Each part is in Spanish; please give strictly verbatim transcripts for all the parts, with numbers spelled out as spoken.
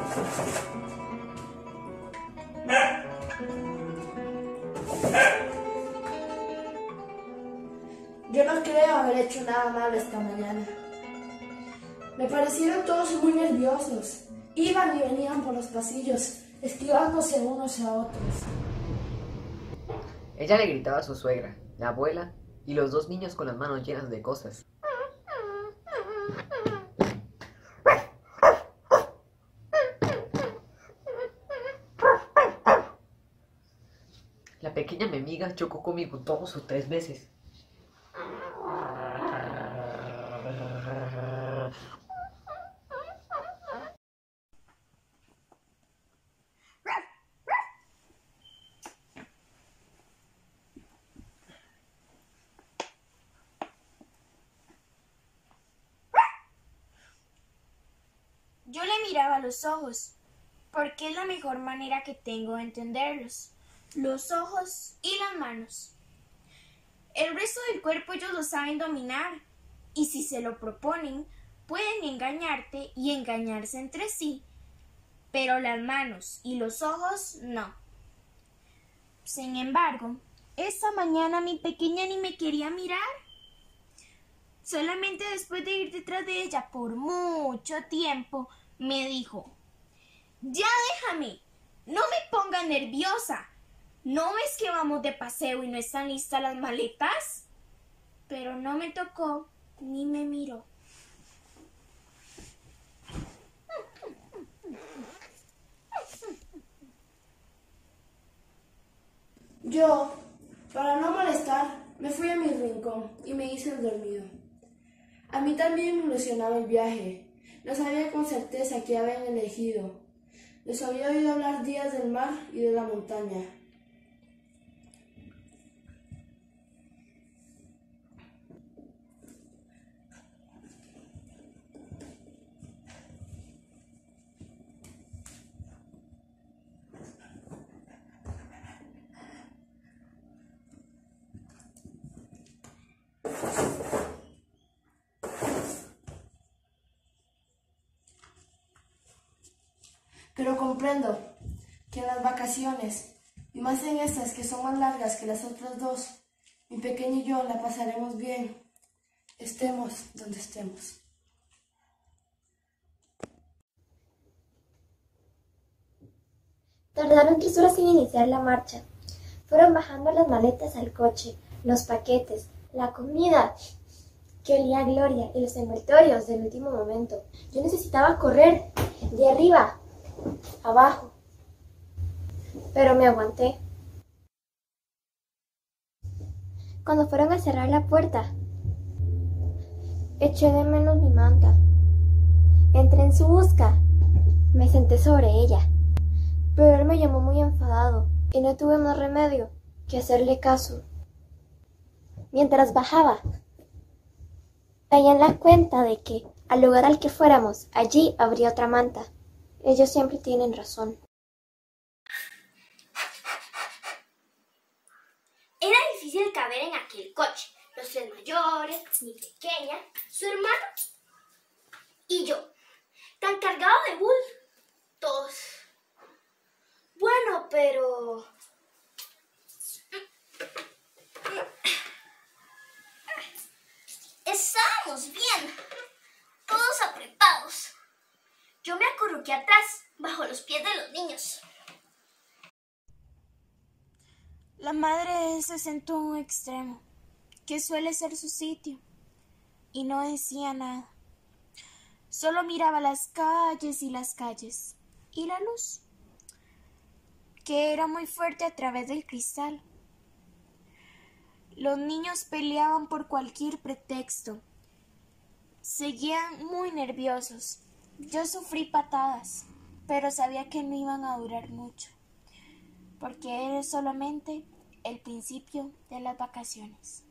Yo no creo haber hecho nada malo esta mañana. Me parecieron todos muy nerviosos. Iban y venían por los pasillos, esquivándose unos a otros. Ella le gritaba a su suegra, la abuela y los dos niños con las manos llenas de cosas. La pequeña mi amiga chocó conmigo dos o tres veces. Yo le miraba a los ojos, porque es la mejor manera que tengo de entenderlos. Los ojos y las manos. El resto del cuerpo ellos lo saben dominar, y si se lo proponen, pueden engañarte y engañarse entre sí, pero las manos y los ojos no. Sin embargo, esta mañana mi pequeña ni me quería mirar. Solamente después de ir detrás de ella por mucho tiempo, me dijo: «Ya déjame, no me ponga nerviosa. ¿No ves que vamos de paseo y no están listas las maletas?». Pero no me tocó ni me miró. Yo, para no molestar, me fui a mi rincón y me hice el dormido. A mí también me ilusionaba el viaje. No sabía con certeza qué habían elegido. Les había oído hablar días del mar y de la montaña. Pero comprendo que en las vacaciones, y más en estas que son más largas que las otras dos, mi pequeño y yo la pasaremos bien, estemos donde estemos. Tardaron tres horas en iniciar la marcha. Fueron bajando las maletas al coche, los paquetes, la comida que olía a gloria y los envoltorios del último momento. Yo necesitaba correr de arriba abajo, pero me aguanté. Cuando fueron a cerrar la puerta, eché de menos mi manta. Entré en su busca, me senté sobre ella, pero él me llamó muy enfadado y no tuve más remedio que hacerle caso. Mientras bajaba, caí en la cuenta de que al lugar al que fuéramos, allí habría otra manta. Ellos siempre tienen razón. Era difícil caber en aquel coche. Los tres mayores, mi pequeña, su hermano y yo. Tan cargado de bultos. Bueno, pero... estábamos bien, todos apretados. Yo me acurruqué atrás, bajo los pies de los niños. La madre se sentó en un extremo, que suele ser su sitio, y no decía nada. Solo miraba las calles y las calles, y la luz, que era muy fuerte a través del cristal. Los niños peleaban por cualquier pretexto. Seguían muy nerviosos. Yo sufrí patadas, pero sabía que no iban a durar mucho, porque era solamente el principio de las vacaciones.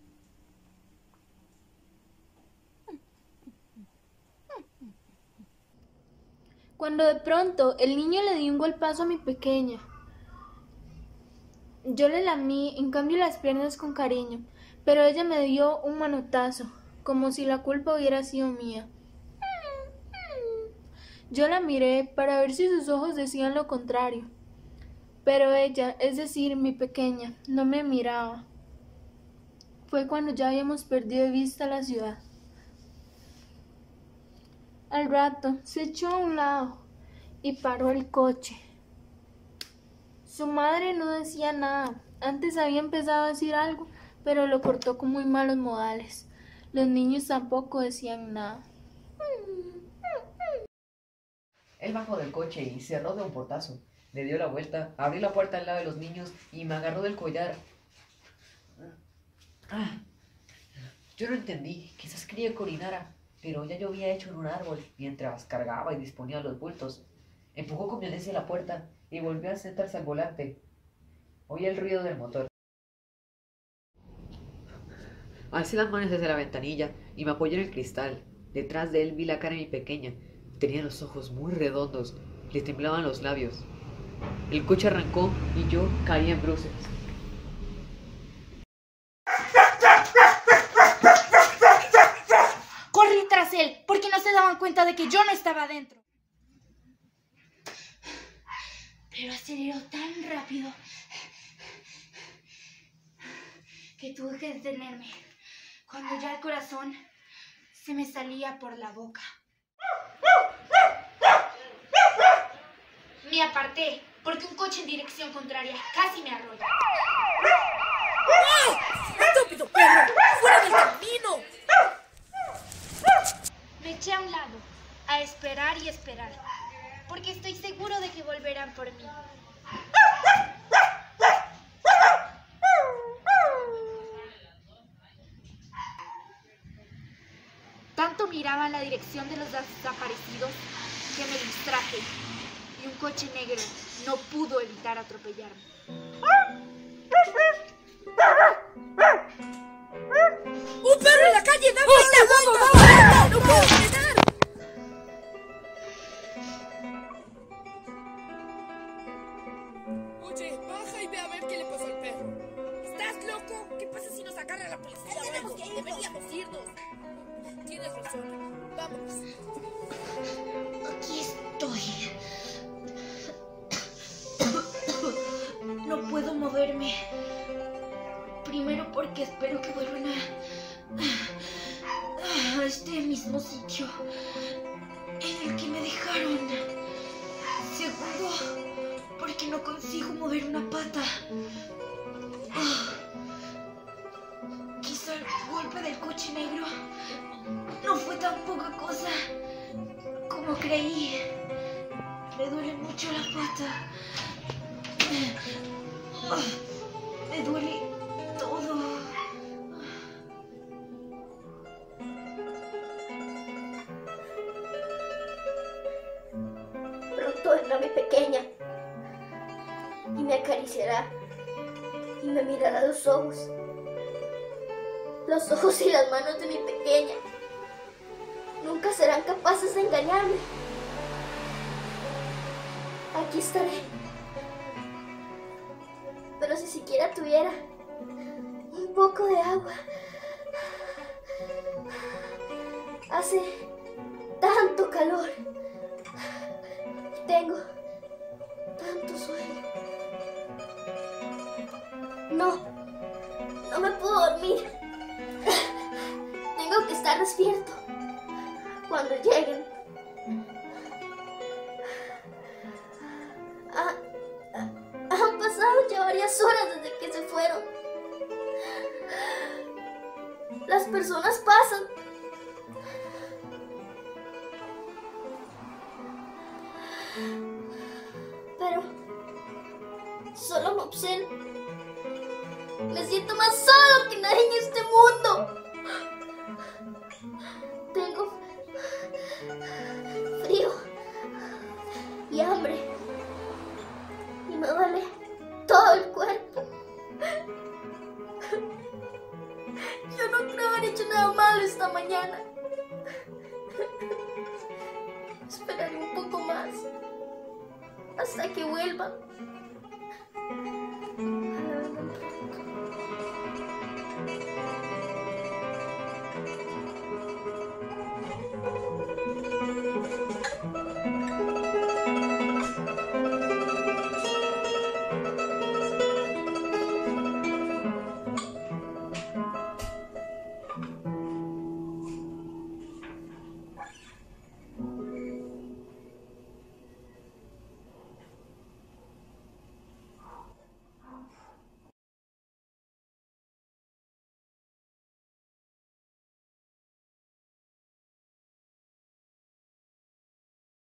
Cuando de pronto el niño le dio un golpazo a mi pequeña. Yo le lamí, en cambio, las piernas con cariño, pero ella me dio un manotazo, como si la culpa hubiera sido mía. Yo la miré para ver si sus ojos decían lo contrario, pero ella, es decir, mi pequeña, no me miraba. Fue cuando ya habíamos perdido de vista la ciudad. Al rato se echó a un lado y paró el coche. Su madre no decía nada. Antes había empezado a decir algo, pero lo cortó con muy malos modales. Los niños tampoco decían nada. Él bajó del coche y cerró de un portazo. Le dio la vuelta, abrió la puerta al lado de los niños y me agarró del collar. Ah, yo no entendí, quizás quería que orinara, pero ya yo había hecho en un árbol mientras cargaba y disponía los bultos. Empujó con violencia la puerta y volvió a sentarse al volante. Oí el ruido del motor. Alcé las manos desde la ventanilla y me apoyé en el cristal. Detrás de él vi la cara de mi pequeña. Tenía los ojos muy redondos, le temblaban los labios. El coche arrancó y yo caí en bruces. Corrí tras él porque no se daban cuenta de que yo no estaba adentro. Pero aceleró tan rápido que tuve que detenerme cuando ya el corazón se me salía por la boca. Me aparté porque un coche en dirección contraria casi me arrolla. ¡Estúpido perro! ¡Fuera del camino! Me eché a un lado, a esperar y esperar, porque estoy seguro de que volverán por mí. Tanto miraba la dirección de los desaparecidos que me distraje y un coche negro no pudo evitar atropellarme. ¡Un perro en la calle! ¡Da vuelta! ¡Vuelta! ¡Vuelta! ¡No puedo frenar! Oye, baja y ve a ver qué le pasó al perro. ¿Estás loco? ¿Qué pasa si nos agarra la policía o algo? Deberíamos irnos. Tienes razón. Vámonos. Aquí estoy. No puedo moverme. Primero porque espero que vuelvan a, a este mismo sitio en el que me dejaron. Segundo, porque no consigo mover una pata. Quizá el golpe del coche negro no fue tan poca cosa como creí. Me duele mucho la pata. Me duele todo. Pronto vendrá mi pequeña y me acariciará y me mirará a los ojos. Los ojos y las manos de mi pequeña nunca serán capaces de engañarme. Aquí estaré. Pero si siquiera tuviera un poco de agua. Hace tanto calor. Tengo tanto sueño. No, no me puedo dormir. Tengo que estar despierto cuando lleguen. Ah, ah, han pasado ya varias horas desde que se fueron. Las personas pasan. Pero solo me observo. Me siento más solo que nadie en este mundo.